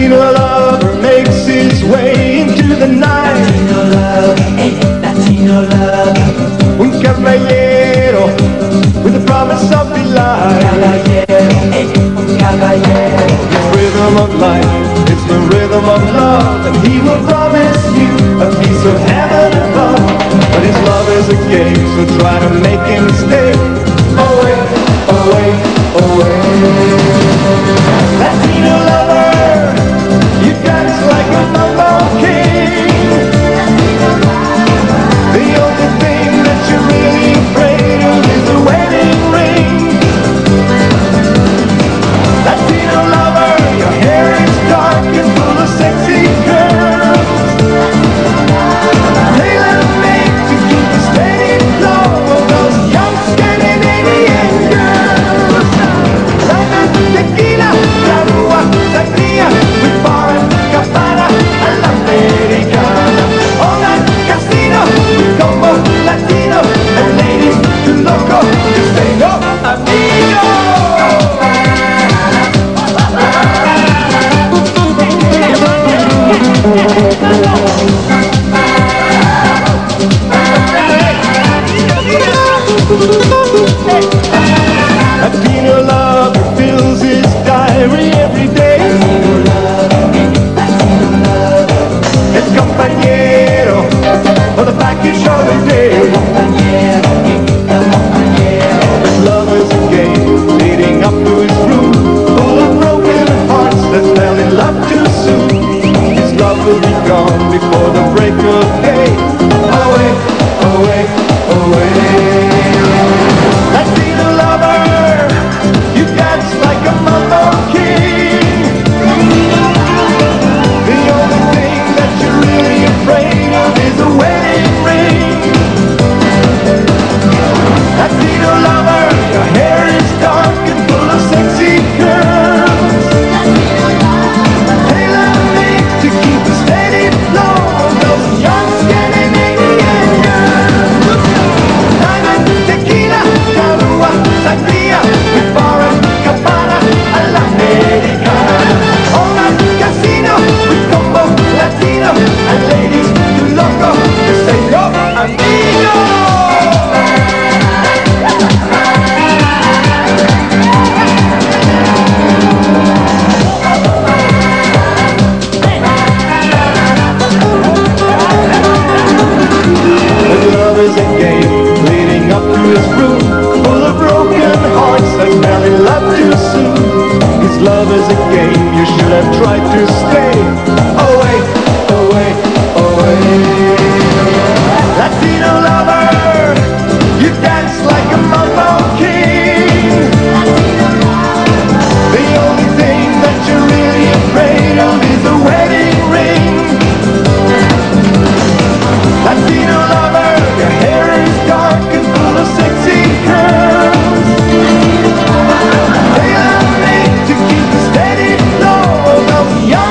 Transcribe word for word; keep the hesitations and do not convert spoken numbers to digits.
Latino lover makes his way into the night. Latino lover, hey, Latino lover. Un caballero with the promise of delight. Caballero, hey, un caballero. The rhythm of life, it's the rhythm of love, and he will promise you a piece of heaven above. But his love is a game, so try to make him stay away, away, away. Latino lover, you dance like a mambo king. The only thing that you're really afraid of is a wedding ring. Latino lover, your hair is dark and full of sexy curls. Tailor-made to keep a steady flow of those young Scandinavian girls. Lemon, tequila, Carua, sangria, with bar and cabana, a la americana. All that casino, with combo Latino, and ladies too loco to say no, amigo. Latino lover fills his diary every day. Latino lover, hey, Latino lover. Es compañero for the package of the day. Compañero, hey, compañero. His love is a game leading up to his room, full of broken hearts that fell in love too soon. His love will be gone before the break of day. Away, away, away. Latino lover, you dance like a mambo king. The only thing that you're really afraid of is a wedding ring. Latino lover, your hair is dark and full of sexy curls. Tailor-made to keep a steady flow of those young Scandinavian girls. Diamond, tequila, Carua, sangria, with bar and cabana, a la americana. All that casino, with combo Latino, and ladies too loco to say no, amigo. His love is a game leading up to his room, full of broken hearts that fell in love too soon. His love is a game you should have tried to stay away, away, away. Latino lover, you dance like a mambo king. The only thing that you're really afraid of is a wedding ring. Latino lover, your hair is dark and full of sexy curls. Tailor-made to keep a steady flow of those young